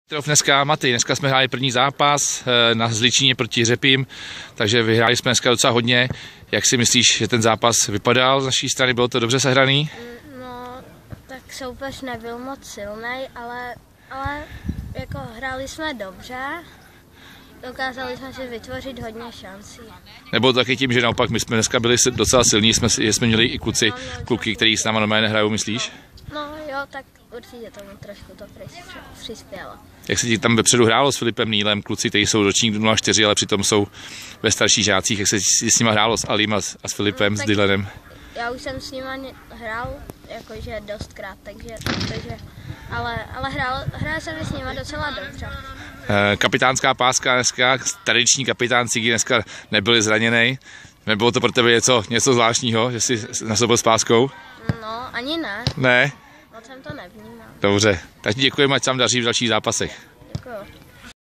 Dneska jsme hráli první zápas na Zličíně proti Řepím, takže vyhráli jsme dneska docela hodně. Jak si myslíš, že ten zápas vypadal z naší strany? Bylo to dobře sehraný? No, tak soupeř nebyl moc silný, ale jako hráli jsme dobře. Dokázali jsme si vytvořit hodně šancí. Nebylo to taky tím, že naopak my jsme dneska byli docela silní, jsme měli i kluky, kteří s náma normálně nehrajou, myslíš? No jo, tak určitě tomu trošku to přispělo. Jak se ti tam vepředu hrálo s Filipem Nílem, kluci, kteří jsou ročník 04, ale přitom jsou ve starších žácích, jak se s nima hrálo, s Alím a s Filipem, no, s Dylanem? Já už jsem s nima hrál jakože dostkrát, ale hrál jsem s nima docela dobře. Kapitánská páska dneska, tradiční kapitán Cigi dneska nebyl zraněný. Nebylo to pro tebe něco zvláštního, že jsi nasobil s páskou? No, ani ne. Ne? Moc jsem to nevnímal. Dobře, tak děkujeme, ať se vám daří v dalších zápasech. Děkuju.